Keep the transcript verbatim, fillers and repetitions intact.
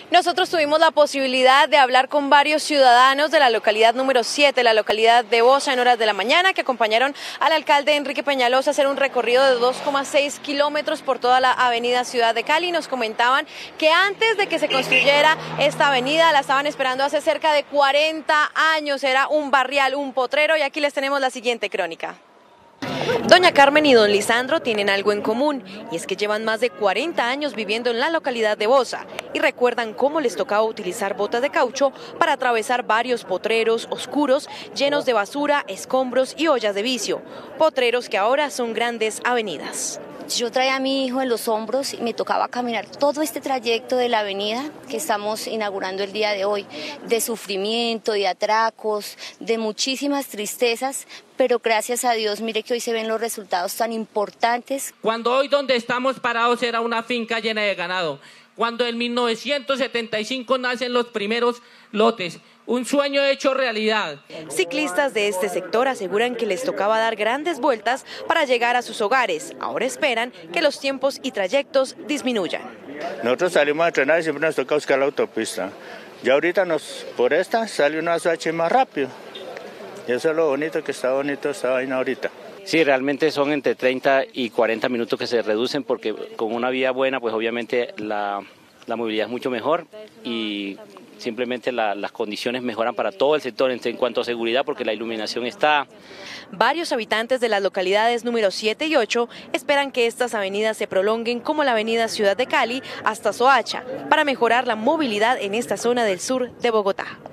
Nosotros tuvimos la posibilidad de hablar con varios ciudadanos de la localidad número siete, la localidad de Bosa, en horas de la mañana, que acompañaron al alcalde Enrique Peñalosa a hacer un recorrido de dos coma seis kilómetros por toda la avenida Ciudad de Cali. Nos comentaban que antes de que se construyera esta avenida la estaban esperando hace cerca de cuarenta años, era un barrial, un potrero, y aquí les tenemos la siguiente crónica. Doña Carmen y don Lisandro tienen algo en común, y es que llevan más de cuarenta años viviendo en la localidad de Bosa y recuerdan cómo les tocaba utilizar botas de caucho para atravesar varios potreros oscuros llenos de basura, escombros y ollas de vicio, potreros que ahora son grandes avenidas. Yo traía a mi hijo en los hombros y me tocaba caminar todo este trayecto de la avenida que estamos inaugurando el día de hoy, de sufrimiento, de atracos, de muchísimas tristezas, pero gracias a Dios, mire que hoy se ven los resultados tan importantes. Cuando hoy donde estamos parados era una finca llena de ganado, cuando en mil novecientos setenta y cinco nacen los primeros lotes, un sueño hecho realidad. Ciclistas de este sector aseguran que les tocaba dar grandes vueltas para llegar a sus hogares. Ahora esperan que los tiempos y trayectos disminuyan. Nosotros salimos a entrenar y siempre nos toca buscar la autopista. Ya ahorita nos, por esta sale una S H más rápido. Y eso es lo bonito, que está bonito esta vaina ahorita. Sí, realmente son entre treinta y cuarenta minutos que se reducen, porque con una vía buena, pues obviamente la, la movilidad es mucho mejor y simplemente la, las condiciones mejoran para todo el sector en, en cuanto a seguridad, porque la iluminación está. Varios habitantes de las localidades número siete y ocho esperan que estas avenidas se prolonguen como la avenida Ciudad de Cali hasta Soacha, para mejorar la movilidad en esta zona del sur de Bogotá.